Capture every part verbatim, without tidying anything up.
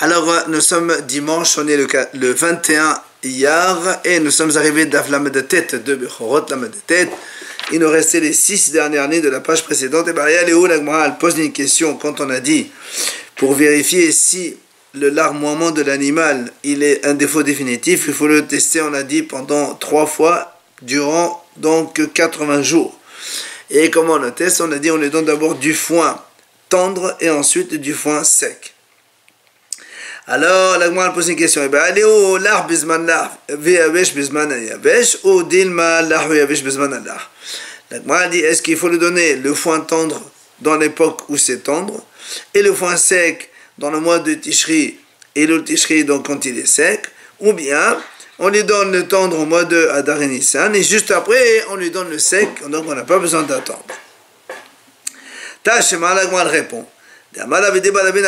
Alors, nous sommes dimanche, on est le, le vingt et un Iyar, et nous sommes arrivés d'Aflam de tête de Bechorot, Lam de tête. Il nous restait les six dernières lignes de la page précédente. Et bien, Léo, la Gemara pose une question quand on a dit, pour vérifier si le larmoiement de l'animal, il est un défaut définitif, il faut le tester, on a dit, pendant trois fois, durant donc quatre-vingts jours. Et comment on le teste? On a dit, on lui donne d'abord du foin tendre et ensuite du foin sec. Alors, la Gemara pose une question. Eh bien, allez au lar bizman lar, ve'avesh bizman yavesh, ou dilma lar ve'avesh bizman lar. La Gemara dit, est-ce qu'il faut lui donner le foin tendre dans l'époque où c'est tendre, et le foin sec dans le mois de Tishri, et le Tishri donc quand il est sec, ou bien on lui donne le tendre au mois de Adar et Nissan, et juste après on lui donne le sec, donc on n'a pas besoin d'attendre. Tashema, la Gemara répond. Alors il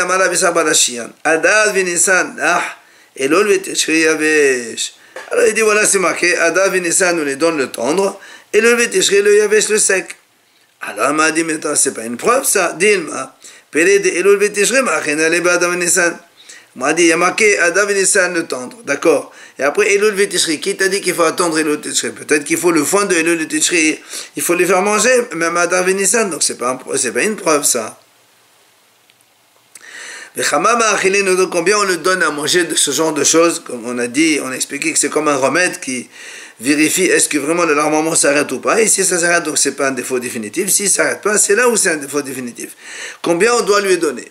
dit voilà c'est marqué Adar et Nissan nous les donne le tendre et le Tishri le Yavesh le sec. Alors il m'a dit mais attends c'est pas une preuve ça. Dilma Peled et le Tishri machina le Adar et Nissan. Il m'a dit il y a marqué Adar et Nissan le tendre, d'accord. Et après Elul Vetishri, qui t'a dit qu'il faut attendre Elul Vetishri? Peut-être qu'il faut le foin de Elul Vetishri, il faut les faire manger même Adar et Nissan, donc c'est pas c'est pas une preuve ça. Combien on le donne à manger de ce genre de choses, comme on a dit, on a expliqué que c'est comme un remède qui vérifie est-ce que vraiment le larmoiement s'arrête ou pas, et si ça s'arrête donc c'est pas un défaut définitif, si ça s'arrête pas c'est là où c'est un défaut définitif. Combien on doit lui donner?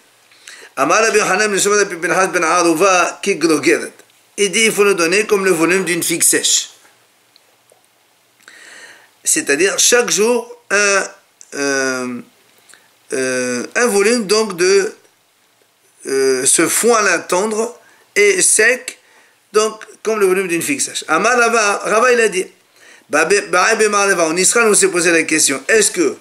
Il dit il faut le donner comme le volume d'une figue sèche, c'est-à-dire chaque jour un, euh, euh, un volume donc de Euh, ce foin-là tendre et sec, donc comme le volume d'une figue sèche. Amar Rava, Rava il a dit, en Israël on s'est posé la question, est-ce que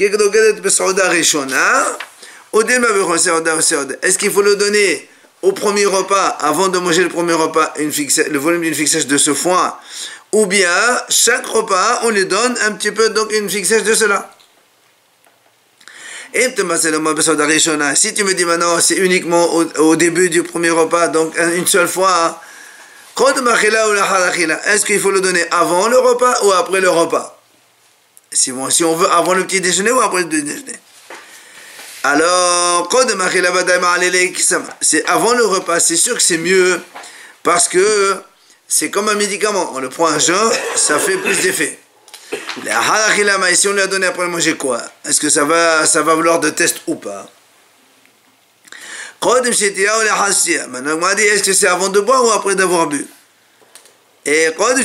est-ce qu'il faut le donner au premier repas, avant de manger le premier repas, une figue sèche, le volume d'une figue sèche de ce foin, ou bien chaque repas on lui donne un petit peu donc une figue sèche de cela? Si tu me dis maintenant c'est uniquement au, au début du premier repas, donc une seule fois, est-ce qu'il faut le donner avant le repas ou après le repas? Si, bon, si on veut avant le petit déjeuner ou après le petit déjeuner. Alors, c'est avant le repas, c'est sûr que c'est mieux parce que c'est comme un médicament, on le prend à jeun, ça fait plus d'effet. Et si on lui a donné après manger quoi? Est-ce que ça va, ça va vouloir de test ou pas? Maintenant, on m'a dit, est-ce que c'est avant de boire ou après d'avoir bu? Et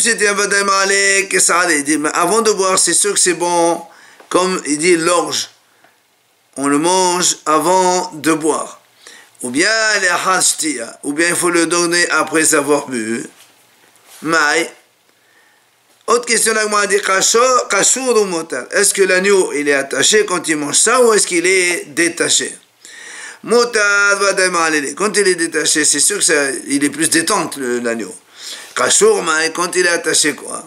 il dit, avant de boire, c'est sûr que c'est bon, comme il dit l'orge. On le mange avant de boire. Ou bien, ou bien il faut le donner après avoir bu. Mais, autre question, là, moi, dit est-ce que l'agneau il est attaché quand il mange ça ou est-ce qu'il est détaché? Quand il est détaché, c'est sûr que ça, il est plus détente l'agneau. Quand il est attaché, quoi?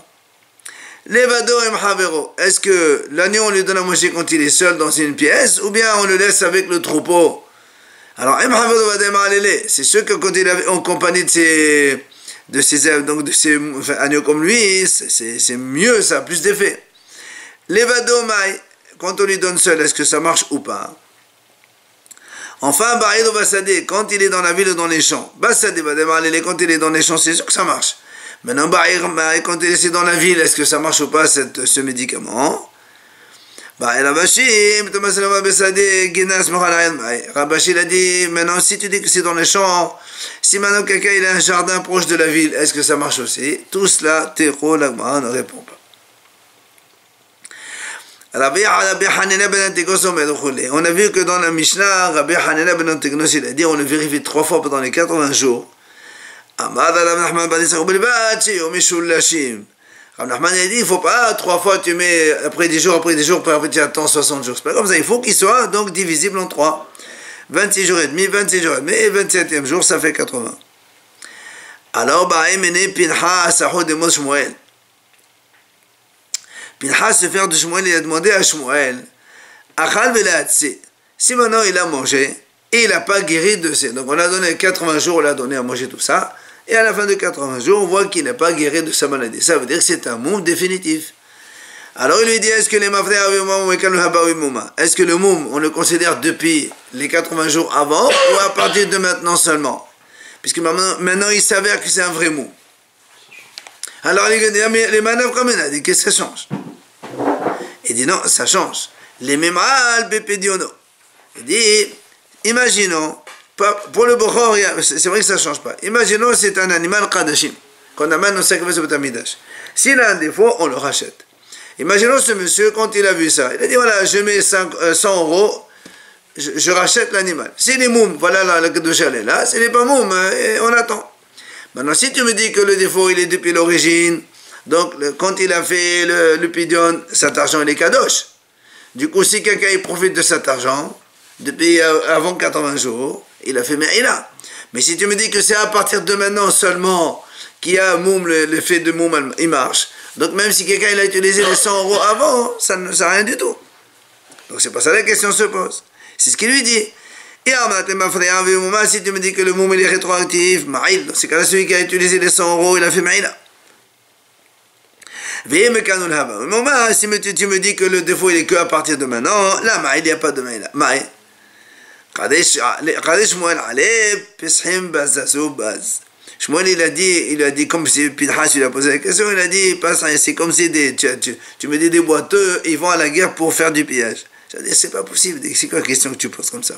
Est-ce que l'agneau on lui donne à manger quand il est seul dans une pièce ou bien on le laisse avec le troupeau? Alors, c'est sûr que quand il est en compagnie de ses de ces donc de ces enfin, agneaux comme lui, c'est mieux, ça a plus d'effet. Levadomai, quand on lui donne seul, est-ce que ça marche ou pas? Enfin, Baïdo Bassadé, quand il est dans la ville ou dans les champs, Bassadé va démarrer, quand il est dans les champs, c'est sûr que ça marche. Maintenant, Baïr, quand il est dans la ville, est-ce que ça marche ou pas cette, ce médicament? Rabashi il a dit, maintenant si tu dis que c'est dans les champs, si maintenant quelqu'un il a un jardin proche de la ville, est-ce que ça marche aussi? Tout cela, Théro, l'Agmara ne répond pas. On a vu que dans la Mishnah, Rabbi Hanina ben Antignos il a dit, on le vérifie trois fois pendant les quatre-vingts jours. Rav Nachman a dit, il ne faut pas, trois fois tu mets après dix jours, après dix jours, après tu attends soixante jours. C'est pas comme ça, il faut qu'il soit donc divisible en trois. vingt-six jours et demi, vingt-six jours et demi, et vingt-septième jour, ça fait quatre-vingts. Alors, Ba'emene Pinchas Sahod de Mos Shmuel. Pinchas, le frère de Shmuel, il a demandé à Shmuel, Achal Velatse, si maintenant il a mangé, et il n'a pas guéri de ses... Donc on a donné quatre-vingts jours, on l'a donné à manger tout ça, et à la fin de quatre-vingts jours, on voit qu'il n'a pas guéri de sa maladie. Ça veut dire que c'est un moum définitif. Alors il lui dit, est-ce que les mafré est-ce que le moum, on le considère depuis les quatre-vingts jours avant, ou à partir de maintenant seulement? Puisque maintenant, maintenant il s'avère que c'est un vrai moum. Alors il dit, mais les manœuvres comme il a dit, qu'est-ce que ça change? Il dit, non, ça change. Les mémal bépédiono. Il dit, imaginons, pour le Bokhor, c'est vrai que ça ne change pas. Imaginons c'est un animal Qadashim, qu'on amène au sacrifice au Betamidash. S'il a un défaut, on le rachète. Imaginons ce monsieur, quand il a vu ça, il a dit, voilà, je mets cent euros, je, je rachète l'animal. S'il est moum, voilà la, la Kedusha elle est là. S'il n'est pas moum, on attend. Maintenant, si tu me dis que le défaut, il est depuis l'origine, donc le, quand il a fait le, le pidion, cet argent, il est kadosh. Du coup, si quelqu'un il profite de cet argent, depuis euh, avant quatre-vingts jours, il a fait Me'ila. Mais si tu me dis que c'est à partir de maintenant seulement qu'il y a moum, l'effet de moum, il marche. Donc même si quelqu'un il a utilisé les cent euros avant, ça ne sert à rien du tout. Donc c'est pas ça la question se pose. C'est ce qu'il lui dit. Et si tu me dis que le moum il est rétroactif, Ma'il, dans ce cas-là, celui qui a utilisé les cent euros, il a fait Ma'ila. Si tu me dis que le défaut il est que à partir de maintenant, là, Ma'il, il n'y a pas de Ma'ila. Ma'il. Shmuel il a dit, il a dit comme si Pinhas il a posé la question, il a dit, c'est comme si des, tu, tu, tu me dis des boiteux, ils vont à la guerre pour faire du pillage. J'ai dit, c'est pas possible, c'est quoi la question que tu poses comme ça?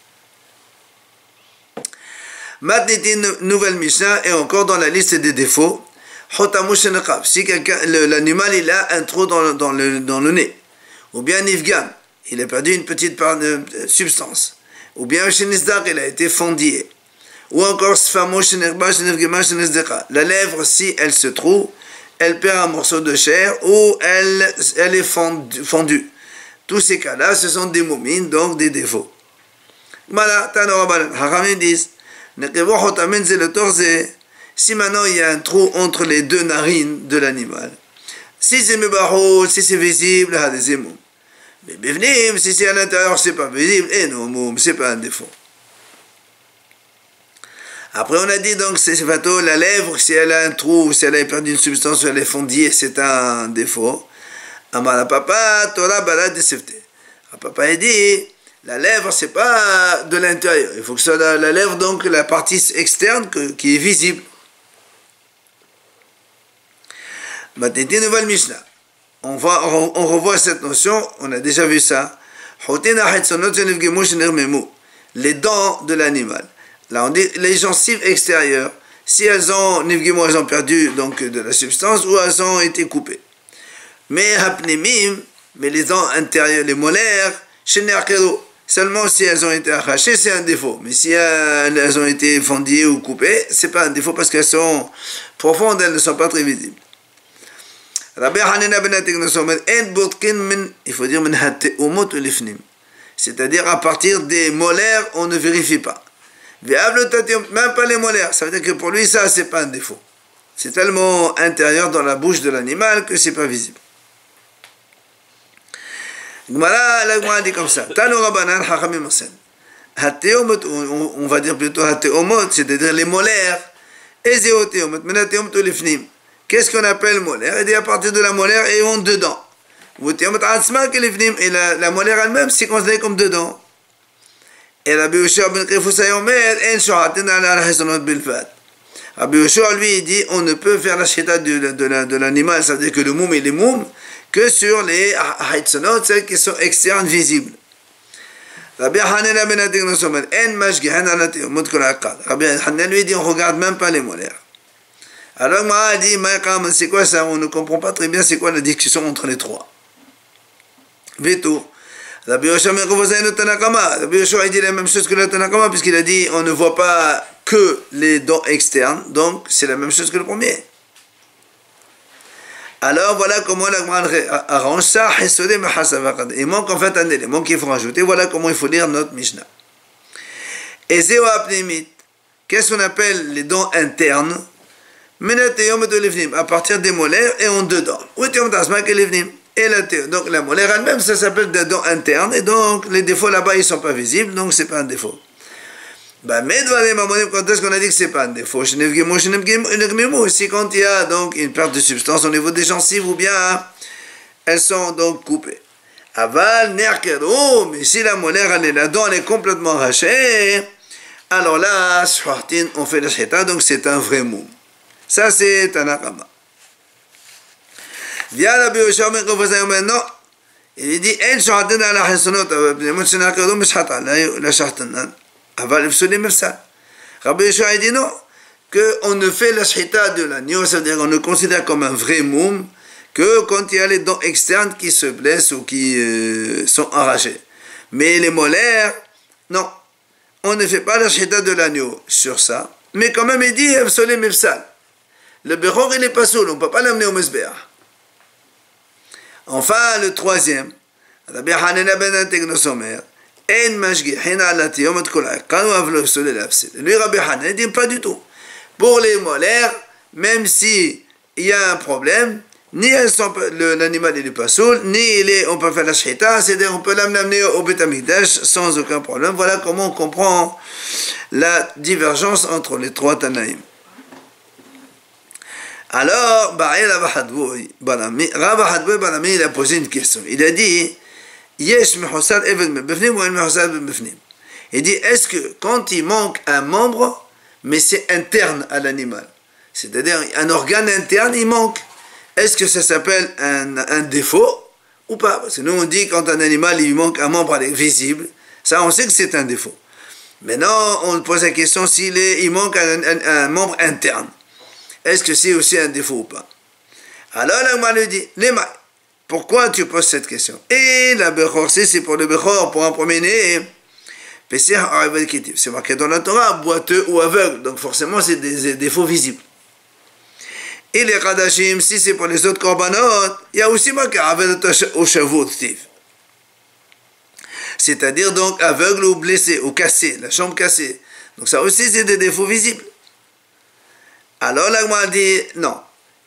Maintenant, une nouvelle Mishnah et encore dans la liste des défauts. Si quelqu'un, l'animal il a un trou dans, dans, le, dans le nez, ou bien Nifgan, il a perdu une petite part de substance, ou bien Shenisdak, il a été fendillé, ou encore la lèvre, si elle se trouve, elle perd un morceau de chair, ou elle, elle est fondue, fondue. Tous ces cas-là, ce sont des moumines, donc des défauts. Voilà, Haramim disent, si maintenant il y a un trou entre les deux narines de l'animal, si c'est mebahot, si c'est visible, c'est moum. Mais bevnim, si c'est à l'intérieur, c'est pas visible, et non, moum, c'est pas un défaut. Après, on a dit donc, c'est fato, la lèvre, si elle a un trou, si elle a perdu une substance, si elle est fondillée, c'est un défaut. Amara papa, Torah balad de sefte. Papa a dit, la lèvre, c'est pas de l'intérieur. Il faut que ce soit la, la lèvre, donc la partie externe que, qui est visible. Maintenant, nouvelle Mishnah. On, va, on, on revoit cette notion, on a déjà vu ça. Les dents de l'animal. Là, on dit les gencives extérieures, si elles ont, elles ont perdu donc, de la substance ou elles ont été coupées. Mais hapnemim, mais les dents intérieures, les molaires, seulement si elles ont été arrachées, c'est un défaut. Mais si elles, elles ont été fondillées ou coupées, c'est pas un défaut parce qu'elles sont profondes, elles ne sont pas très visibles. Il faut dire c'est-à-dire à partir des molaires, on ne vérifie pas. Même pas les molaires, ça veut dire que pour lui, ça, c'est pas un défaut. C'est tellement intérieur dans la bouche de l'animal que c'est pas visible. Voilà, la Gemara dit comme ça. On va dire plutôt c'est-à-dire les molaires. Qu'est-ce qu'on appelle molaire? Il dit à partir de la molaire et on dedans. Et la, la molaire elle-même, c'est considéré comme dedans. Et Rabbi Yoshua ben Qifusay Omer, en shohatin ala al-hassanot bilfat. Rabbi Yoshua, lui, il dit, on ne peut faire la shita de, de, de l'animal, c'est-à-dire que le moum et les moum, que sur les haïtsonot, celles qui sont externes, visibles. Rabbi Hanina ben Adignos Omer, en mashgihan ala teomot kol aqad. Rabbi Hanina, lui, dit, on ne regarde même pas les molaires. Alors, moi, il dit, c'est quoi ça? On ne comprend pas très bien c'est quoi la discussion entre les trois. Veto. Rabbi Yoshua ben Qifusay no Tanakama. Rabbi Yoshua, il dit la même chose que le Tanakama, puisqu'il a dit, on ne voit pas que les dents externes, donc c'est la même chose que le premier. Alors voilà comment la Gemara arrange ça. Il manque en fait un élément qu'il faut rajouter. Voilà comment il faut lire notre Mishnah. Et Zéo Apnimit, qu'est-ce qu'on appelle les dents internes? À partir des molaires et en dedans. Et la donc la molaire elle-même, ça s'appelle des dents internes, et donc les défauts là-bas ils ne sont pas visibles, donc c'est pas un défaut. Bah, mais quand est-ce qu'on a dit que c'est pas un défaut? C'est quand il y a donc une perte de substance au niveau des gencives ou bien elles sont donc coupées. Aval, nerkero, mais si la molaire elle est la dent elle est complètement arrachée, alors là, on fait la shita, donc c'est un vrai moum. Ça c'est un akama. Via la Biosha, mais qu'on faisait maintenant, il dit, elle shahadin à la hasonot, mais moi je n'ai pas de shahata, la shahatan. Aval, il Rabbi Yeshua dit non, qu'on ne fait la shita de l'agneau, c'est-à-dire qu'on le considère comme un vrai moum, que quand il y a les dents externes qui se blessent ou qui euh, sont arrachées. Mais les molaires, non, on ne fait pas la shita de l'agneau sur ça, mais quand même il dit, absolé mefsal. Le bechor il n'est pas soul, on ne peut pas l'amener au mesbéa. Enfin, le troisième, Rabbi Hanina ben Antegnosomer, En mashgihin ala tiyom et kol aqan wa avlo yfsol l'afsid. Lui, Rabbi Hanan, il dit pas du tout. Pour les molaires, même si il y a un problème, ni l'animal il est pas soul, ni il est, on peut faire la shita, c'est-à-dire on peut l'amener au Beit Hamikdash sans aucun problème. Voilà comment on comprend la divergence entre les trois Tanaïm. Alors, Ba'il Rabbi Hadboui Barami, Rabbi Hadboui Barami, il a posé une question. Il a dit, Yesh mehosad eved mebefnim ou el mehosad mebefnim. Il dit, est-ce que quand il manque un membre, mais c'est interne à l'animal, c'est-à-dire un organe interne, il manque, est-ce que ça s'appelle un, un défaut ou pas? Parce que nous on dit quand un animal il manque un membre visible, ça on sait que c'est un défaut. Maintenant on pose la question s'il est, il manque un, un, un membre interne, est-ce que c'est aussi un défaut ou pas? Alors là on lui dit, les mailles. Pourquoi tu poses cette question? Et la Bechor, c'est pour le Bechor, pour un premier-né. C'est marqué dans la Torah, boiteux ou aveugle. Donc forcément, c'est des, des défauts visibles. Et les Kadashim, si c'est pour les autres korbanot, il y a aussi marqué au chavot, c'est-à-dire donc aveugle ou blessé, ou cassé, la chambre cassée. Donc ça aussi, c'est des défauts visibles. Alors là, on dit, non.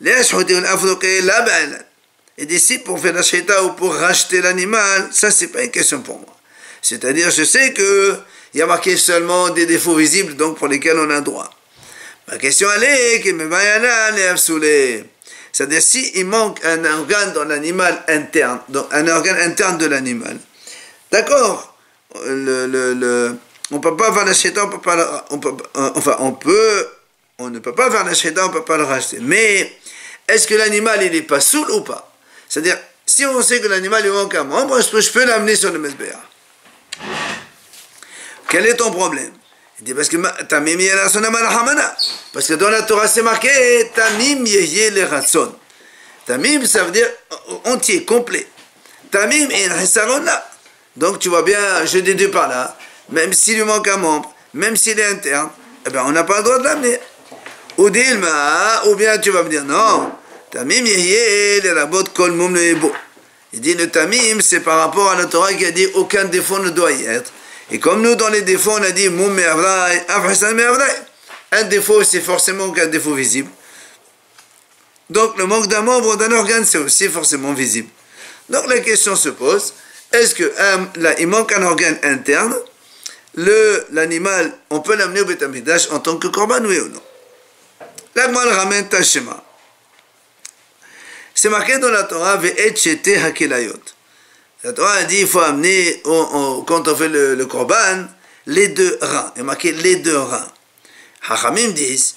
Et d'ici, pour faire la shita ou pour racheter l'animal, ça, c'est pas une question pour moi. C'est-à-dire, je sais qu'il y a marqué seulement des défauts visibles, donc pour lesquels on a droit. Ma question, elle est, c'est-à-dire, s'il manque un organe dans l'animal interne, donc un organe interne de l'animal, d'accord, le, le, le, on peut pas faire la shita, on peut pas, on peut, enfin, on peut, on ne peut pas faire la shita, on peut pas le racheter. Mais, est-ce que l'animal, il est pas soul ou pas? C'est-à-dire, si on sait que l'animal il manque un membre, je peux, je peux l'amener sur le mesbéa. Quel est ton problème? Il dit parce que Tamim yeh son hamana. Parce que dans la Torah c'est marqué Tamim yeh le ratson. Tamim ça veut dire entier, complet. Tamim est un là. Donc tu vois bien, je déduis par là, même s'il lui manque un membre, même s'il est interne, eh ben on n'a pas le droit de l'amener. Ou dilma, ou bien tu vas me dire non. Tamim yeh le rabot kol mum le ebo. Il dit le tamim c'est par rapport à la Torah qui a dit aucun défaut ne doit y être. Et comme nous dans les défauts on a dit mum me avrai, afhasan me avrai. Un défaut c'est forcément qu'un défaut visible. Donc le manque d'un membre d'un organe c'est aussi forcément visible. Donc la question se pose, est-ce que um, là, il manque un organe interne, le l'animal on peut l'amener au Beit Hamikdash en tant que korban, oui ou non? Là moi le ramène tashema. C'est marqué dans la Torah, ve'et shete hakelayot. La Torah a dit, il faut amener, on, on, quand on fait le, le korban, les deux reins. Il y a marqué les deux reins. Hachamim disent,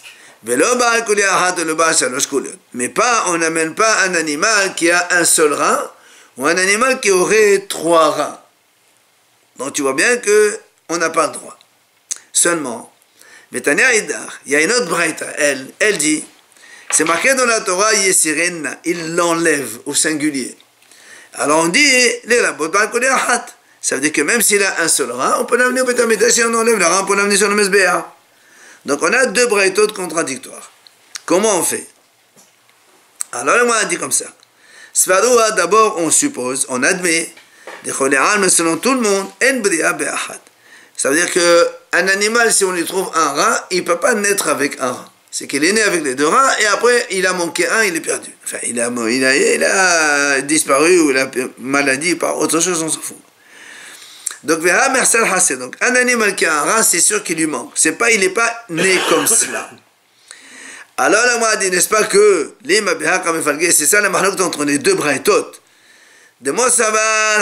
mais pas, on n'amène pas un animal qui a un seul rein, ou un animal qui aurait trois reins. Donc tu vois bien qu'on n'a pas le droit. Seulement, Betania Idar, il y a une autre braïta, elle, elle dit, c'est marqué dans la Torah, Yesirenna, il l'enlève au singulier. Alors on dit, les rabot ba'al. Ça veut dire que même s'il a un seul rein, on peut l'amener au Beit Hamikdash, si on enlève le rein, on peut l'amener sur le mesbéa. Donc on a deux braïtot contradictoires. Comment on fait? Alors le moine dit comme ça. Svaroua, d'abord on suppose, on admet, mais selon tout le monde, en bria be'achad. Ça veut dire qu'un animal, si on lui trouve un rein, il ne peut pas naître avec un rein. C'est qu'il est né avec les deux reins et après il a manqué un, il est perdu. Enfin, il a, il a, il a disparu ou il a maladie par autre chose, on s'en fout. Donc, donc un animal qui a un rein, c'est sûr qu'il lui manque. C'est pas, il n'est pas né comme cela. Alors, la Gemara dit, n'est-ce pas que c'est ça la mahlouk entre les deux braïtot. De moi, ça va,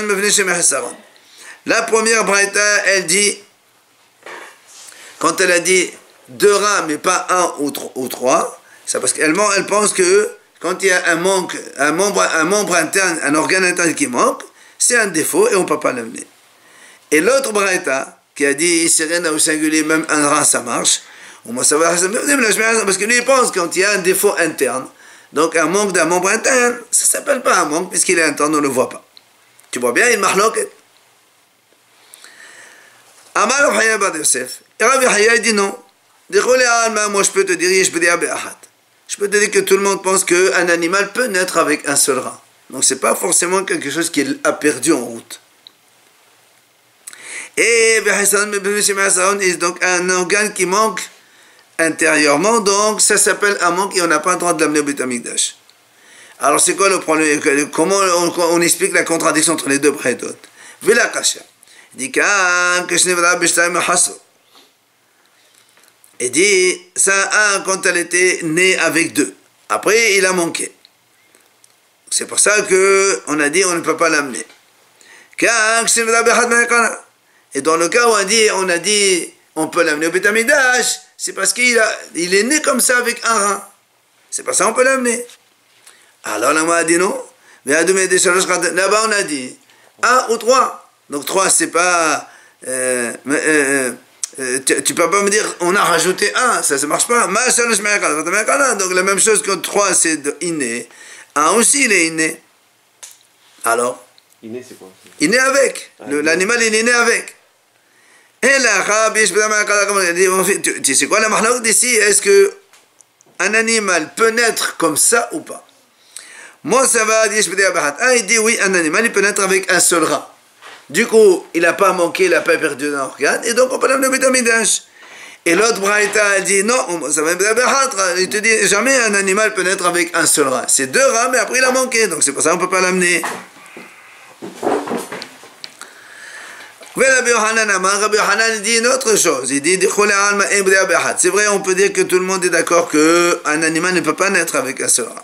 la première braïta, elle dit, quand elle a dit deux reins, mais pas un ou, ou trois, c'est parce qu'elle elle pense que quand il y a un manque, un membre, un membre interne, un organe interne qui manque, c'est un défaut et on ne peut pas l'amener. Et l'autre braïta, qui a dit, sirène au singulier, même un rein, ça marche, parce que lui, il pense que quand il y a un défaut interne, donc un manque d'un membre interne, ça ne s'appelle pas un manque, puisqu'il est interne, on ne le voit pas. Tu vois bien, il mahloket. Amar Rav Chaya bar Yosef. Et Rav Chaya dit non. Moi, je peux te dire, je peux dire, je peux te dire que tout le monde pense qu'un animal peut naître avec un seul rein. Donc, ce n'est pas forcément quelque chose qu'il a perdu en route. Et donc un organe qui manque intérieurement, donc ça s'appelle un manque et on n'a pas le droit de l'amener au Beit Hamikdash. Alors c'est quoi le problème? Comment on, on explique la contradiction entre les deux braïtot? Vela kasha. Il dit il dit ça un quand elle était née avec deux. Après il a manqué. C'est pour ça que on a dit on ne peut pas l'amener. Et dans le cas où on a dit, on a dit, on peut l'amener au Beit Hamikdash, c'est parce qu'il a, il est né comme ça avec un rein. C'est pas ça on peut l'amener. Alors là, on a dit non. Là-bas, on a dit un ou trois. Donc trois, c'est pas. Euh, euh, euh, tu, tu peux pas me dire, on a rajouté un, ça ne marche pas. Donc la même chose que trois, c'est inné. Un aussi, il est inné. Alors inné, c'est quoi? Inné avec. L'animal, il est né avec. Et là, tu sais quoi la mahlouk d'ici? Est-ce que un animal peut naître comme ça ou pas? Moi, ça va dire, ah, il dit oui, un animal, il peut naître avec un seul rein. Du coup, il n'a pas manqué, il n'a pas perdu un organe, et donc on peut l'amener au Beit Hamikdash. Et l'autre braïta, elle dit non, ça va il te dit jamais un animal peut naître avec un seul rein. C'est deux reins, mais après il a manqué, donc c'est pour ça qu'on ne peut pas l'amener. Rabbi Yohanan dit une autre chose. Il dit c'est vrai, on peut dire que tout le monde est d'accord qu'un animal ne peut pas naître avec un seul rein.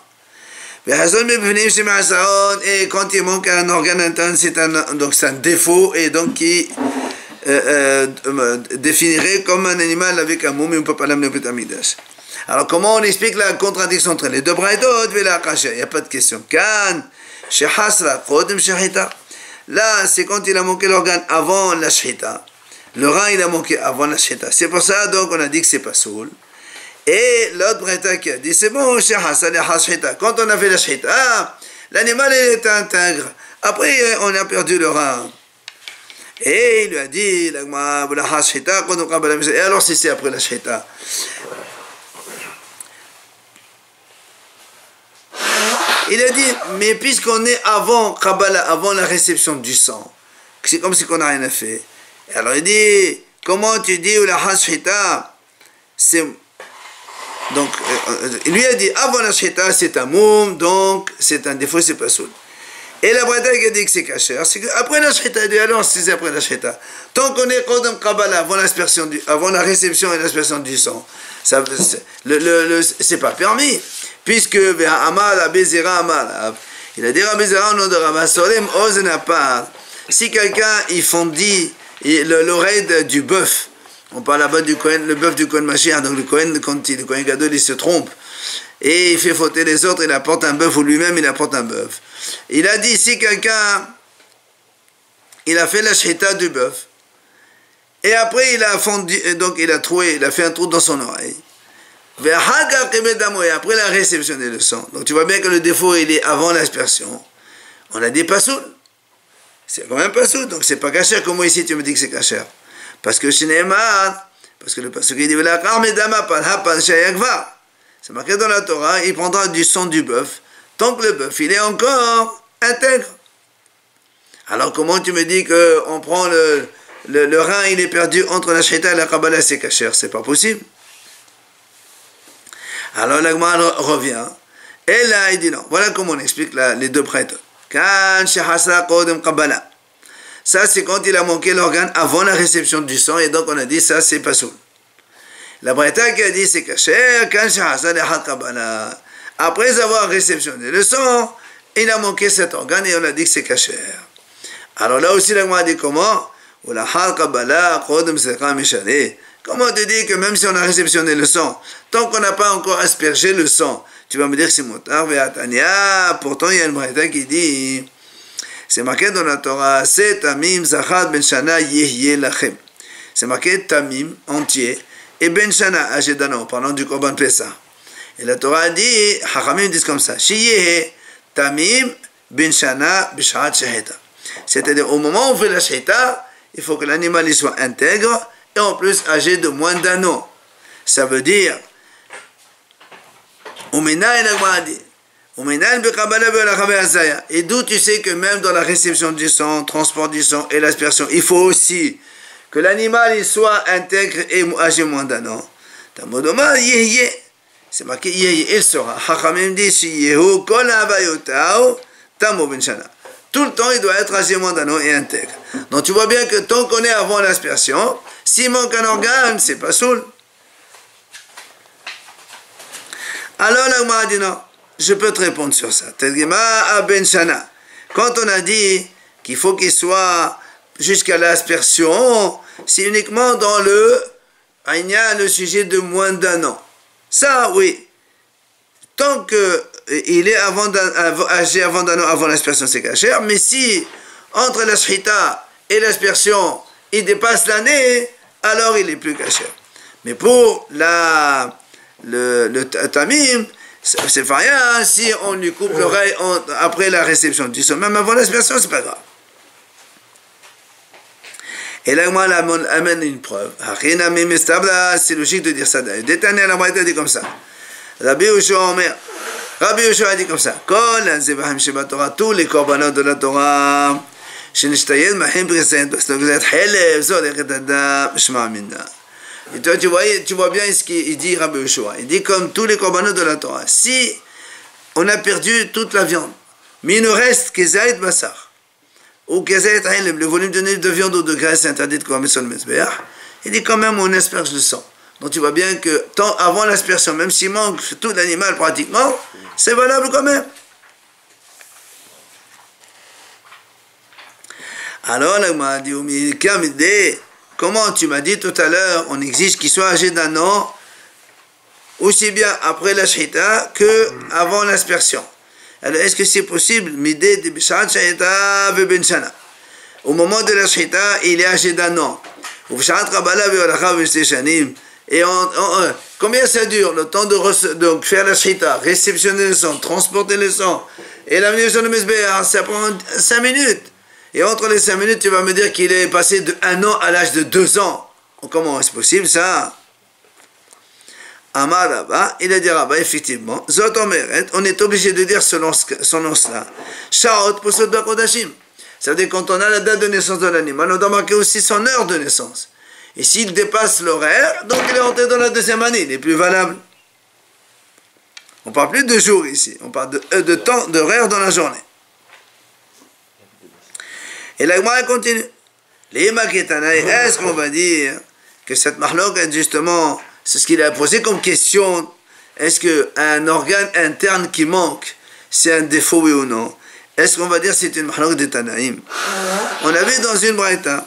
Et quand il manque un organe interne, c'est un, donc c'est un défaut et donc qui euh, euh, définirait comme un animal avec un mot, mais on ne peut pas l'amener au Beit Hamikdash. Alors comment on explique la contradiction entre les deux braïtot? Il n'y a pas de question. Kan shehasra kodem shehita. Là, c'est quand il a manqué l'organe avant la shhita. Le rein, il a manqué avant la shhita. C'est pour ça, donc, on a dit que c'est pas soul. Et l'autre braïta qui a dit, c'est bon, shhita. Quand on a fait la shhita, l'animal est intègre. Après, on a perdu le rein. Et il lui a dit, et alors si c'est après la shhita? Il a dit, mais puisqu'on est avant Kabbalah, avant la réception du sang, c'est comme si on n'a rien fait. Alors il dit, comment tu dis ou la hashita, c'est donc euh, il lui a dit avant la shita c'est un moum, donc c'est un défaut, c'est pas soul. Et la braïta qui a dit que c'est kasher, c'est qu'après la shita, il dit alors si c'est après la shita, tant qu'on est kodem Kabbalah, avant l'aspersion du, avant la réception et l'aspersion du sang, ça c'est, le, le, le, c'est pas permis. Puisque il a dit Rabbi-Zera au nom de Ramasolem, Ozenapar. Si quelqu'un il fondit l'oreille du bœuf, on parle là-bas du Kohen, le bœuf du Kohen Mashiach, donc le Kohen, quand il, le Kohen Gadol, il se trompe et il fait fauter les autres, il apporte un bœuf ou lui-même il apporte un bœuf. Il a dit si quelqu'un il a fait la shhita du bœuf et après il a fondu, donc il a troué, il a fait un trou dans son oreille. Et après la réception des leçons. Donc tu vois bien que le défaut il est avant l'aspersion. On a dit pas soul. C'est quand même pas soul. Donc c'est pas kasher. Comment ici tu me dis que c'est kasher? Parce que Shineemar, parce que le pasuk il dit c'est marqué dans la Torah, il prendra du sang du bœuf tant que le bœuf il est encore intègre. Alors comment tu me dis que on prend le, le, le rein il est perdu entre la shhita et la Kabbalah, c'est kasher? C'est pas possible. Alors la Gemara revient, et là il dit non. Voilà comment on explique la, les deux prêtres. Kan shehasra kodem Kabbalah. Ça, c'est quand il a manqué l'organe avant la réception du sang, et donc on a dit ça, c'est pas soul. La Braïta qui a dit c'est caché, après avoir réceptionné le sang, il a manqué cet organe et on a dit que c'est caché. Alors là aussi, la Gemara dit comment? Comment te dire que même si on a réceptionné le sang, tant qu'on n'a pas encore aspergé le sang, tu vas me dire que c'est motard, pourtant il y a une Braïta qui dit, c'est marqué dans la Torah, c'est Tamim Zachad Ben Shana Yehye Lachem. C'est marqué Tamim entier et Ben Shana âgé d'un an, parlant du Korban Pessah. Et la Torah dit, Hachamim disent comme ça, Shiyehe Tamim Ben Shana B'Shat Sheheta. C'est-à-dire au moment où on fait la Sheheta, il faut que l'animal il soit intègre et en plus âgé de moins d'un an. Ça veut dire, et d'où tu sais que même dans la réception du sang, transport du sang et l'aspersion, il faut aussi que l'animal il soit intègre et âgé moins d'un an. C'est marqué il sera. Hachamim dit tout le temps il doit être âgé moins d'un an et intègre. Donc tu vois bien que tant qu'on est avant l'aspersion, s'il manque un organe, c'est pas saoul. Alors la Gemara dit non, je peux te répondre sur ça. Quand on a dit qu'il faut qu'il soit jusqu'à l'aspersion, c'est uniquement dans le le sujet de moins d'un an. Ça, oui. Tant qu'il est avant âgé avant d'un an, avant l'aspersion, c'est caché. Mais si entre la shrita et l'aspersion, il dépasse l'année, alors il est plus caché. Mais pour la le, le tamim, c'est pas rien si on lui coupe l'oreille après la réception du sang. Même avant l'aspersion, c'est pas grave. Et là, moi, elle amène une preuve. C'est logique de dire ça. Détané, la Braïta dit comme ça. Rabbi Yoshua Omer. Rabbi Yoshua a dit comme ça. Kol Zebahim Sheba Torah, tous les korbanot de la Torah, Shenishtayen Mahim Present, Basnogzet Helev, Zodechet Adam, Shma Minna. Et toi, tu vois, tu vois bien ce qu'il dit, Rabbi Yoshua. Il dit comme tous les korbanot de la Torah. Si on a perdu toute la viande, mais il nous reste Kezaït Bassar, ou Kezaït Helev, le volume de, de viande ou de graisse interdit de Kohamet Son Mesbeach, il dit quand même on asperge le sang. Donc tu vois bien que tant avant l'aspersion, même s'il manque tout l'animal pratiquement, c'est valable quand même. Alors là, m'a dit, comment tu m'as dit tout à l'heure, on exige qu'il soit âgé d'un an, aussi bien après la shrita que avant l'aspersion. Alors est-ce que c'est possible, midé de bishat shhrita ve ben shana? Au moment de la shrita, il est âgé d'un an. Ou bishat rabala ve olacha ve shte shanim. Et on, on, combien ça dure le temps de, rece- de faire la shrita, réceptionner le sang, transporter le sang et l'amener sur le mesbéach, ça prend cinq minutes. Et entre les cinq minutes, tu vas me dire qu'il est passé de un an à l'âge de deux ans. Comment est-ce possible ça? Amar Rabba, il a dit Rabba, effectivement, Zot Omeret, on est obligé de dire selon, selon cela. Shaot Posot Bakodashim. C'est-à-dire quand on a la date de naissance de l'animal, on doit marquer aussi son heure de naissance. Et s'il dépasse l'horaire, donc il est entré dans la deuxième année, il n'est plus valable. On ne parle plus de jours ici, on parle de, de temps, d'horaire dans la journée. Et la Gemara continue. Est-ce qu'on va dire que cette mahlok, justement, c'est ce qu'il a posé comme question, est-ce qu'un organe interne qui manque, c'est un défaut oui ou non? Est-ce qu'on va dire que c'est une mahlok de Tanaïm? On avait dans une braïta,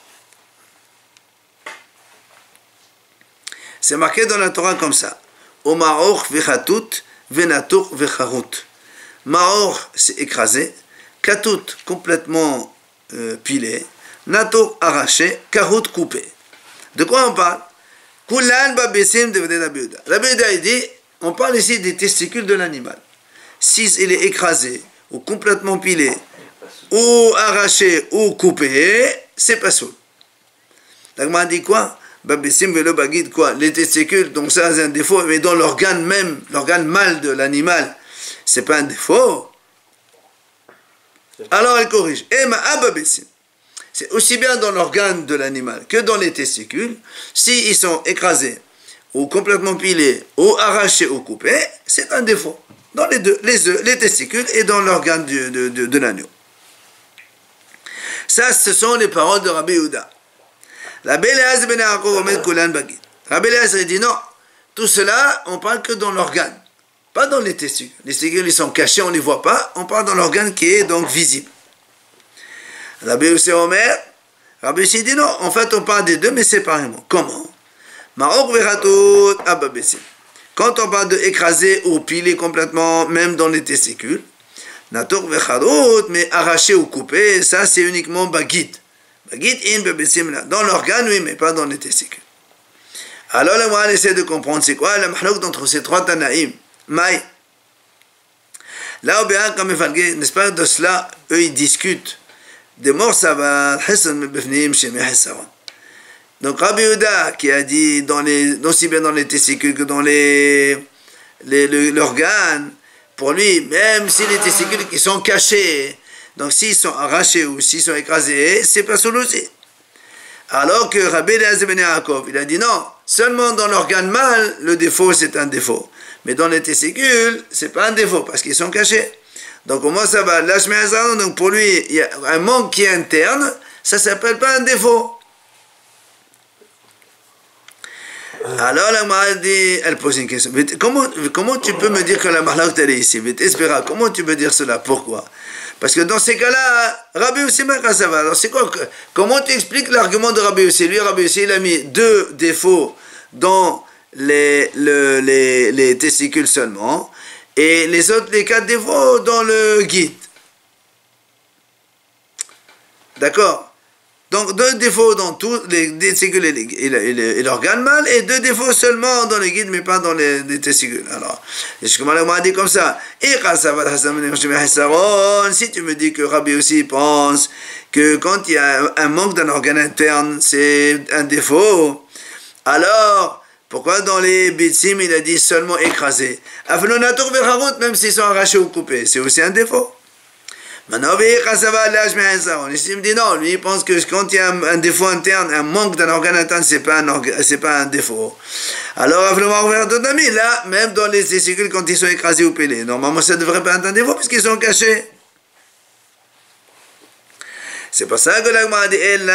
c'est marqué dans la Torah comme ça. O ma'or v'chatut v'natur v'charut. Ma'or, c'est écrasé. Katut, complètement euh, pilé. Natur, arraché. Karut, coupé. De quoi on parle? Kulan babesim de Rabbi Yehuda. Rabbi Yehuda, il dit, on parle ici des testicules de l'animal. Si il est écrasé, ou complètement pilé, ou arraché, ou coupé, c'est pas soul. La Gemara dit quoi? Babessim velo bagid, quoi? Les testicules, donc ça c'est un défaut, mais dans l'organe même, l'organe mâle de l'animal, c'est pas un défaut. Alors elle corrige. Ema ababessim. C'est aussi bien dans l'organe de l'animal que dans les testicules. S'ils sont écrasés, ou complètement pilés, ou arrachés, ou coupés, c'est un défaut. Dans les deux, les œufs, les testicules et dans l'organe de, de, de, de l'agneau. Ça, ce sont les paroles de Rabbi Yehuda. Rabbi Eliezer ben Yaakov Omed Kulan Bagid. Rabbi Eliezer dit non, tout cela, on parle que dans l'organe, pas dans les testicules. Les testicules, ils sont cachés, on ne les voit pas, on parle dans l'organe qui est donc visible. Rabbi Yossi Omer, Rabbi Yossi dit non, en fait, on parle des deux, mais séparément. Comment? Ma'ok vechatot ababesim. Quand on parle de écraser ou piler complètement, même dans les testicules, natok vecharot, mais arracher ou couper, ça c'est uniquement bagid. Bagid in bebesim là. Dans l'organe, oui, mais pas dans les testicules. Alors là, on essaie de comprendre c'est quoi la mahlouk d'entre ces trois tanaïm. Maï. Là, au bien, comme il n'est-ce pas, de cela, eux ils discutent. De mort, ça va, donc Rabbi Yehuda qui a dit dans les, aussi bien dans les testicules que dans les, les, l'organe, pour lui, même si les testicules qui sont cachés, donc s'ils sont arrachés ou s'ils sont écrasés, c'est pas sous aussi. Alors que Rabbi Eliezer ben Yaakov, il a dit non, seulement dans l'organe mâle, le défaut c'est un défaut. Mais dans les testicules, c'est pas un défaut parce qu'ils sont cachés. Donc comment ça va? Donc pour lui, il y a un manque qui est interne, ça s'appelle pas un défaut. Alors la Gemara dit, elle pose une question. Comment, comment tu peux me dire que la mahlak elle est ici? Comment tu peux dire cela? Pourquoi? Parce que dans ces cas-là, Rabbi Yossi ça va. Alors c'est quoi? Comment tu expliques l'argument de Rabbi Yossi? Lui, Rabbi Yossi, il a mis deux défauts dans les, le, les, les testicules seulement, et les autres, les quatre défauts dans le guide. D'accord? Donc deux défauts dans tous les testicules et, et l'organe mâle, et deux défauts seulement dans le guide, mais pas dans les, les testicules. Alors, je m'a dit comme ça. Si tu me dis que Rabbi aussi pense que quand il y a un manque d'un organe interne, c'est un défaut, alors pourquoi dans les bitsim il a dit seulement écrasé? Même s'ils sont arrachés ou coupés, c'est aussi un défaut. Maintenant, ici, il me dit non, lui il pense que quand il y a un, un défaut interne, un manque d'un organe interne, c'est pas un c'est pas un défaut. Alors, là, même dans les testicules, quand ils sont écrasés ou pelés, normalement ça devrait pas être un défaut puisqu'ils sont cachés. C'est pour ça que la Gemara dit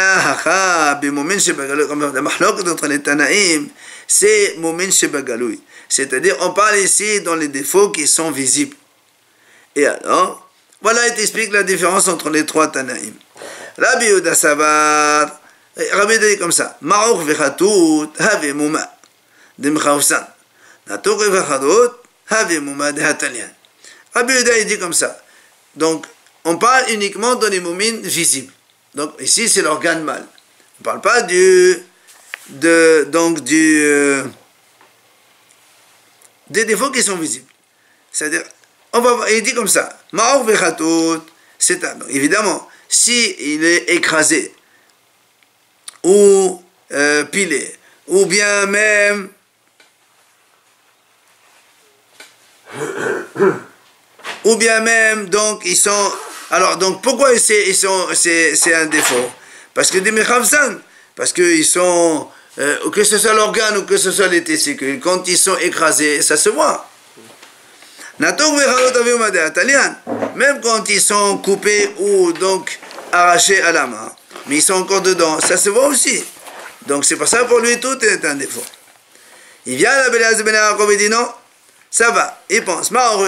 la mahlok entre les Tanaïm, c'est Momin Shebagaloui. C'est-à-dire, on parle ici dans les défauts qui sont visibles. Et alors, voilà, il t'explique la différence entre les trois Tanaïm. Rabbi Yehuda Savar, Rabbi Yehuda dit comme ça, Ma'och vechatout, have muma, de mchaousan. Natok vechatout, have muma de hatalian. Rabbi Yehuda il dit comme ça. Donc, on parle uniquement dans les moumines visibles. Donc, ici, c'est l'organe mâle. On ne parle pas du, de, donc, du, euh, des défauts qui sont visibles. C'est-à-dire, on va, il dit comme ça, Ma'or vechatout, c'est un, évidemment, si il est écrasé, ou euh, pilé, ou bien même, ou bien même, donc, ils sont, alors, donc, pourquoi c'est, ils sont, c'est, c'est un défaut? Parce que des mechavzan, parce qu'ils sont, euh, que ce soit l'organe ou que ce soit les testicules, quand ils sont écrasés, ça se voit. Même quand ils sont coupés ou donc arrachés à la main, mais ils sont encore dedans, ça se voit aussi. Donc c'est pour ça pour lui tout est un défaut. Il vient à la Eliezer ben Yaakov et dit non, ça va. Il pense,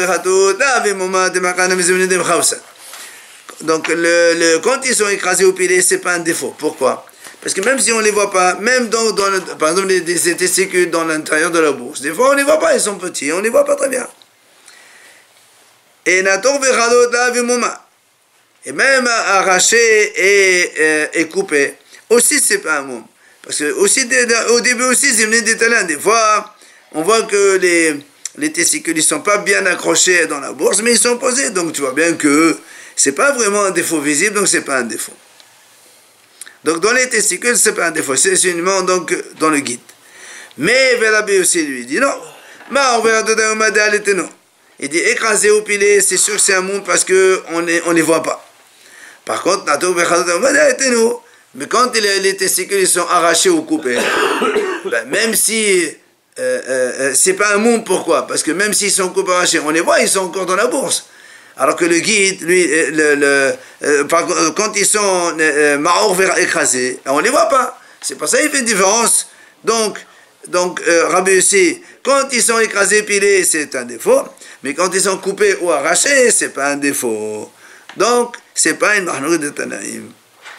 donc le, le, quand ils sont écrasés ou pilés, c'est pas un défaut. Pourquoi? Parce que même si on ne les voit pas, même dans, dans le, par exemple les, les testicules dans l'intérieur de la bourse, des fois on ne les voit pas, ils sont petits, on ne les voit pas très bien. Et et même arraché et, et, et coupé, aussi c'est pas un mot. Parce que aussi, au début aussi, c'est venu des talents. Des fois, on voit que les, les testicules, ils sont pas bien accrochés dans la bourse, mais ils sont posés. Donc tu vois bien que c'est pas vraiment un défaut visible, donc c'est pas un défaut. Donc dans les testicules, c'est pas un défaut, c'est uniquement donc dans le guide. Mais Rabbi aussi lui dit non. Ma on verra dedans non. Il dit écrasé ou pilé, c'est sûr que c'est un monde parce qu'on ne on les voit pas. Par contre, mais quand les, les testicules ils sont arrachés ou coupés, ben même si euh, euh, c'est pas un monde, pourquoi? Parce que même s'ils sont coupés arrachés, on les voit, ils sont encore dans la bourse. Alors que le guide, lui, le, le, euh, par, quand ils sont euh, ma'our écrasés, on ne les voit pas. C'est pour ça qu'il fait une différence. Donc, donc euh, Rabbi Yossi, quand ils sont écrasés, pilés, c'est un défaut. Mais quand ils sont coupés ou arrachés, c'est pas un défaut. Donc, c'est pas une mahnouk de Tanaïm.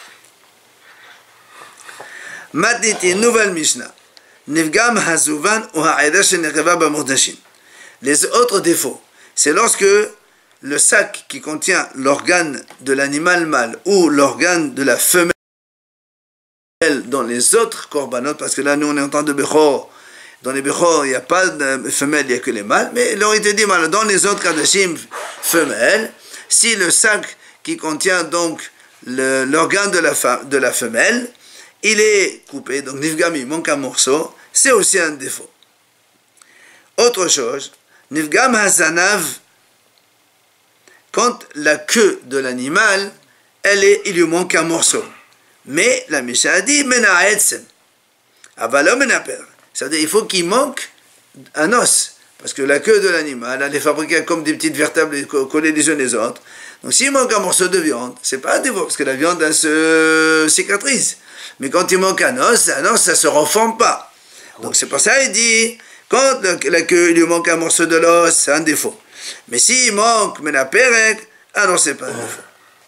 Matniti, nouvelle Mishnah. Nivgam hazuvan ou ha'eda shenekeva b'mordashim. Les autres défauts, c'est lorsque le sac qui contient l'organe de l'animal mâle ou l'organe de la femelle dans les autres korbanot, parce que là nous on est en temps de Bechor, dans les Bechor il n'y a pas de femelle, il n'y a que les mâles, mais il aurait été dit dans les autres kadashim femelles, si le sac qui contient donc l'organe de la, de la femelle, il est coupé, donc nifgam il manque un morceau, c'est aussi un défaut. Autre chose, nifgam hazanav, quand la queue de l'animal, elle est, il lui manque un morceau. Mais la Mishnah a dit, mena etzem. Avalo mena per. C'est-à-dire, il faut qu'il manque un os. Parce que la queue de l'animal, elle est fabriquée comme des petites vertèbres collées les unes les autres. Donc, s'il manque un morceau de viande, c'est pas un défaut, parce que la viande, elle se cicatrise. Mais quand il manque un os, un os, ça se reforme pas. Donc, c'est pour ça qu'il dit, quand la queue, il lui manque un morceau de l'os, c'est un défaut. Mais s'il manque mena perek, alors c'est pas un défaut.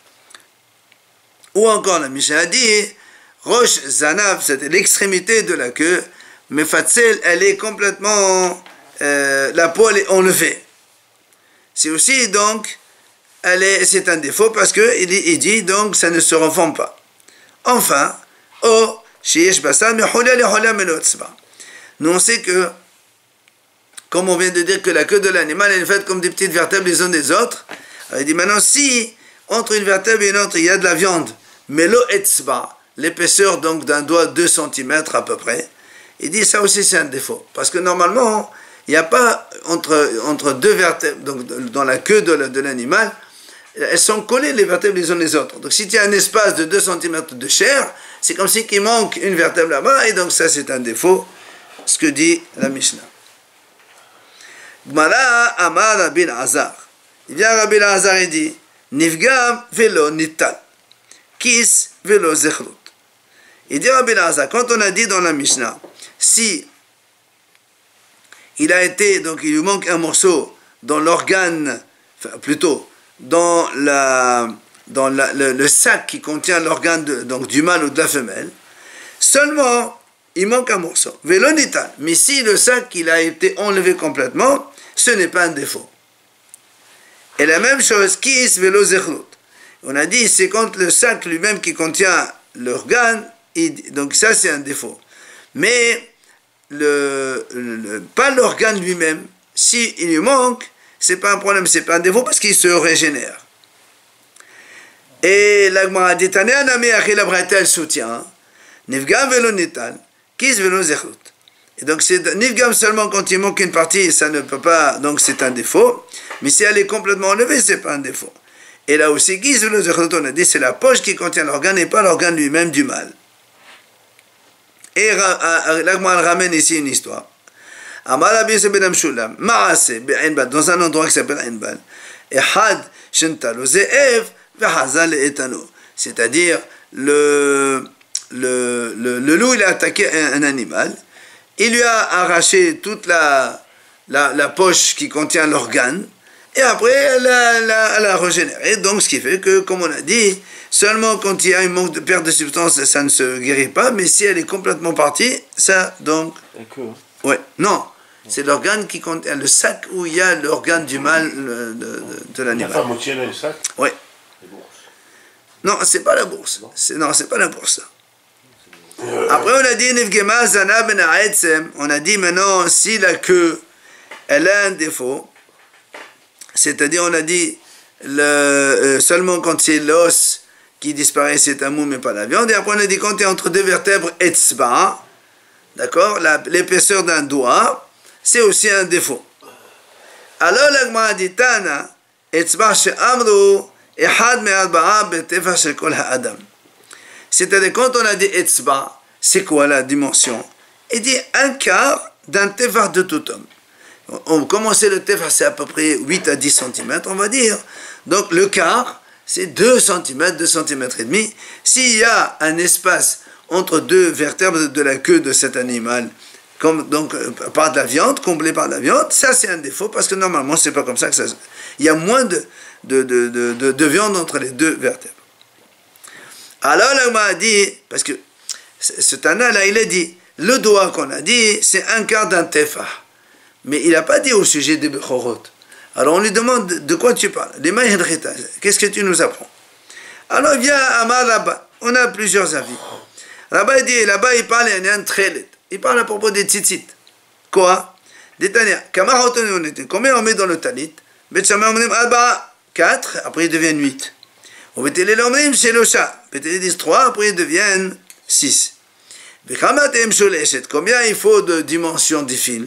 Ou encore, la Mishnah a dit, Rosh Zanav, c'était l'extrémité de la queue, mais Fatzel, elle est complètement, euh, la peau, elle est enlevée. C'est aussi, donc, elle est, c'est un défaut parce qu'il il dit, donc, ça ne se reforme pas. Enfin, oh, Sheyesh Basar, mais Hola le Hola Melotzba. Nous, on sait que, comme on vient de dire que la queue de l'animal est faite comme des petites vertèbres les unes des autres, il dit maintenant, si entre une vertèbre et une autre, il y a de la viande, mais le etzba, l'épaisseur donc d'un doigt deux centimètres à peu près, il dit ça aussi c'est un défaut. Parce que normalement, il n'y a pas entre, entre deux vertèbres, donc dans la queue de l'animal, elles sont collées les vertèbres les unes les autres. Donc si tu as un espace de deux centimètres de chair, c'est comme si il manque une vertèbre là-bas, et donc ça c'est un défaut, ce que dit la Mishnah. Gmara Amar Rabbi Azar. Il vient Rabbi Azar et dit, Nifgam velo nital, kis velo zechrut. Il dit Rabbi Azar, quand on a dit dans la Mishnah, si il a été, donc il lui manque un morceau dans l'organe, enfin plutôt, dans, la, dans la, le, le sac qui contient l'organe donc du mâle ou de la femelle, seulement il manque un morceau. Velo nital. Mais si le sac il a été enlevé complètement, ce n'est pas un défaut. Et la même chose, kis velo zechrut. On a dit, c'est quand le sac lui-même qui contient l'organe, donc ça c'est un défaut. Mais le, le, pas l'organe lui-même, s'il lui manque, c'est pas un problème, c'est pas un défaut parce qu'il se régénère. Et la Gemara dit, Tania nami achi la braïta, elle soutient, nifgam velo nital, kis velo zechrut. Et donc c'est nifgam seulement quand il manque une partie, ça ne peut pas, donc c'est un défaut. Mais si elle est complètement enlevée, c'est pas un défaut. Et là aussi, on a dit, c'est la poche qui contient l'organe et pas l'organe lui-même du mâle. Et l'Agma ramène ici une histoire. Amar Rabbi Yosef ben Amshulam, Ma'ase be'Einbal, dans un endroit qui s'appelle Einbal, Ehad shentalo ze'ev ve'hazal etano. C'est-à-dire, le, le, le, le loup, il a attaqué un, un animal, il lui a arraché toute la, la, la poche qui contient l'organe, et après, elle a, elle, a, elle a régénéré. Donc, ce qui fait que, comme on a dit, seulement quand il y a un manque de perte de substance, ça ne se guérit pas, mais si elle est complètement partie, ça, donc... D'accord. Ouais, non, c'est l'organe qui contient, le sac où il y a l'organe du mâle de, de, de l'animal. La femme tient le sac. Oui. Les bourses. Non, c'est pas la bourse. C'est, non, c'est pas la bourse. Après, on a dit, Nifgema Zana ben Aetzem, on a dit maintenant, si la queue, elle a un défaut, c'est-à-dire, on a dit, le, euh, seulement quand c'est l'os qui disparaît, c'est un mou, mais pas la viande. Et après, on a dit, quand tu es entre deux vertèbres, etzba, d'accord, l'épaisseur d'un doigt, c'est aussi un défaut. Alors, la Gemara dit, Tana, etzba she'amru, ehad me'arba'a betefa shel kol ha'adam. C'est-à-dire, quand on a dit etzba, c'est quoi la dimension? Il dit un quart d'un tevar de tout homme. On commençait le tefa, c'est à peu près huit à dix centimètres, on va dire. Donc le quart, c'est deux centimètres, deux centimètres et demi. S'il y a un espace entre deux vertèbres de la queue de cet animal, comme donc par de la viande, comblé par de la viande, ça c'est un défaut parce que normalement c'est pas comme ça que ça. Il y a moins de, de, de, de, de, de viande entre les deux vertèbres. Alors là, on m'a dit, parce que ce Tana là, il a dit, le doigt qu'on a dit, c'est un quart d'un tefa. Mais il n'a pas dit au sujet des Bechorot. Alors on lui demande de quoi tu parles. Qu'est-ce que tu nous apprends? Alors il vient Amar là-bas. On a plusieurs avis. Là-bas il dit, là-bas il parle, il y a un trélet. Il parle à propos des tzitzit. Quoi? Des tania. Combien on met dans le talit? quatre, après ils deviennent huit. On met les lomrim chez le chat. Ils disent trois, après ils deviennent six. Combien il faut de dimensions des fils?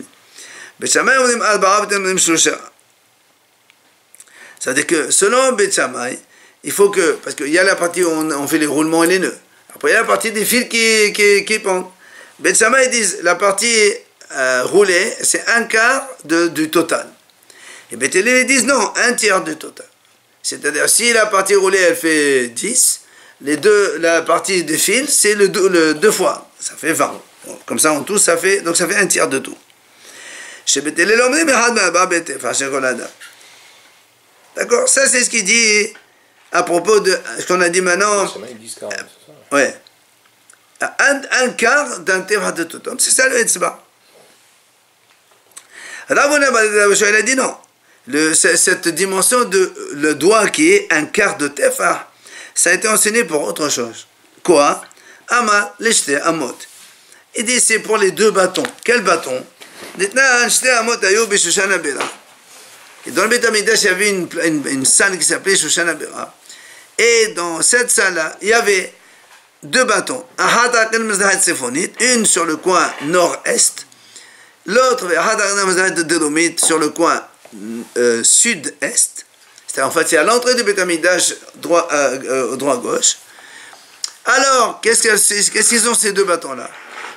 C'est-à-dire que selon Beth Shammai, il faut que, parce qu'il y a la partie où on, on fait les roulements et les nœuds. Après, il y a la partie des fils qui, qui, qui pendent. Beth Shammai disent la partie euh, roulée, c'est un quart de, du total. Et Beth Hillel disent non, un tiers du total. C'est-à-dire, si la partie roulée, elle fait dix, les deux, la partie des fils, c'est le, le deux fois. Ça fait vingt. Donc, comme ça, en tout, ça fait, donc ça fait un tiers de tout. Chez Beth Hillel, on dit, d'accord, ça c'est ce qu'il dit à propos de ce qu'on a dit maintenant. Ouais. Un, un quart d'un tefa de tout homme. C'est ça le etzba. Ravuna il a dit non. Le, cette dimension de le doigt qui est un quart de tefa, ça a été enseigné pour autre chose. Quoi? Ama leshte amot. Il dit c'est pour les deux bâtons. Quel bâton? Ditna shte amot ayu b'Shoshana Bera. Et dans le Beth Amikdash, il y avait une, une, une salle qui s'appelait Shoshana Bera. Et dans cette salle-là, il y avait deux bâtons. Une sur le coin nord-est, l'autre sur le coin euh, sud-est. C'est-à-dire, en fait, c'est à l'entrée du Beth Amikdash, droit, euh, euh, droit-gauche. Alors, qu'est-ce qu'ils qu'est-ce ont ces deux bâtons-là?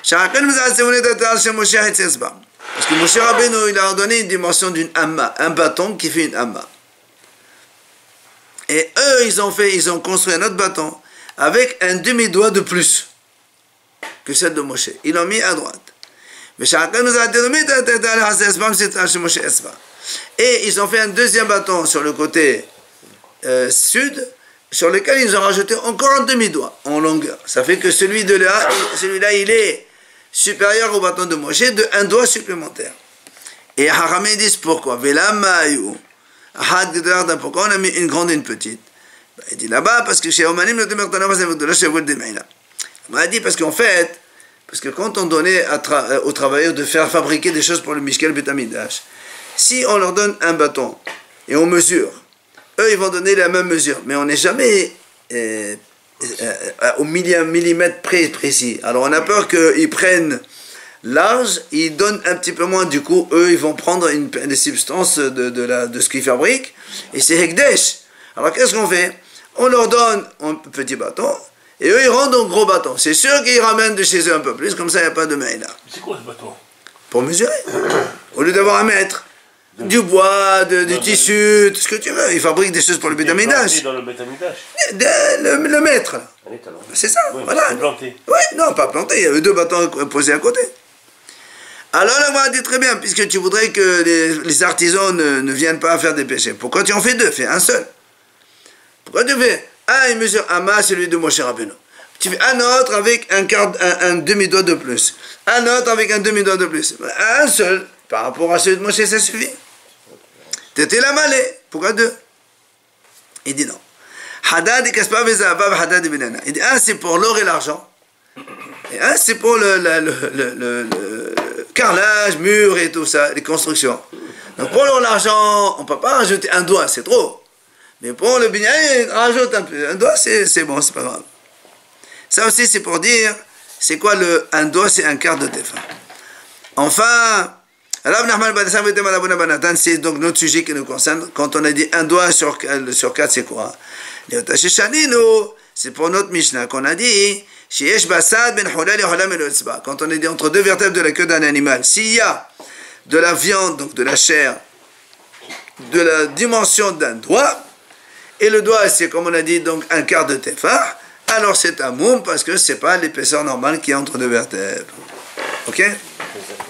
Parce que Moshe Rabbeinu, il a donné une dimension d'une amma, un bâton qui fait une amma. Et eux, ils ont fait, ils ont construit un autre bâton avec un demi-doigt de plus que celle de Moshe. Ils l'ont mis à droite. Et ils ont fait un deuxième bâton sur le côté euh, sud, sur lequel ils ont rajouté encore un demi-doigt en longueur. Ça fait que celui de là, celui-là, il est supérieur au bâton de Moshe de un doigt supplémentaire. Et Haramé disent pourquoi? Pourquoi on a mis une grande et une petite? Il dit là-bas parce que chez Omanim, on a dit parce qu'en fait, parce que quand on donnait à tra aux travailleurs de faire fabriquer des choses pour le Mishkel Beth Amikdash, si on leur donne un bâton et on mesure, eux ils vont donner la même mesure, mais on n'est jamais euh, euh, au millimètre près précis. Alors on a peur qu'ils prennent large, ils donnent un petit peu moins, du coup eux ils vont prendre une, des substances de, de, la, de ce qu'ils fabriquent, et c'est Hekdesh. Alors qu'est-ce qu'on fait? On leur donne un petit bâton, et eux ils rendent un gros bâton. C'est sûr qu'ils ramènent de chez eux un peu plus, comme ça il n'y a pas de maïla. C'est quoi ce bâton? Pour mesurer. Au lieu d'avoir un mètre. Du bois, de, du tissu, tout ce que tu veux. Ils fabriquent des choses pour le Beth Amikdash. Dans le Beth Amikdash. Le, le maître. C'est ça, oui, voilà. Planté. Oui, non, pas planté. Il y avait deux bâtons posés à côté. Alors là, on a dit très bien, puisque tu voudrais que les, les artisans ne, ne viennent pas faire des péchés. Pourquoi tu en fais deux? Fais un seul. Pourquoi tu fais un, il mesure un mas, celui de Moshe Rabbeinu. Tu fais un autre avec un, quart, un, un demi-doigt de plus. Un autre avec un demi-doigt de plus. Un seul, par rapport à celui de Moshe, ça suffit. T'étais la malée. Pourquoi deux? Il dit non. Il dit un c'est pour l'or et l'argent. Et un c'est pour le, le, le, le, le, le carrelage, mur et tout ça, les constructions. Donc pour l'or et l'argent, on ne peut pas rajouter un doigt, c'est trop. Mais pour le binyaïn, rajoute un peu. Un doigt, c'est bon, c'est pas grave. Ça aussi c'est pour dire, c'est quoi le un doigt, c'est un quart de tefa. Enfin, c'est donc notre sujet qui nous concerne. Quand on a dit un doigt sur, sur quatre, c'est quoi? C'est pour notre Mishnah qu'on a dit quand on a dit entre deux vertèbres de la queue d'un animal, s'il y a de la viande, donc de la chair, de la dimension d'un doigt, et le doigt c'est comme on a dit donc un quart de tefah, alors c'est un moum parce que c'est pas l'épaisseur normale qui est entre deux vertèbres. Ok?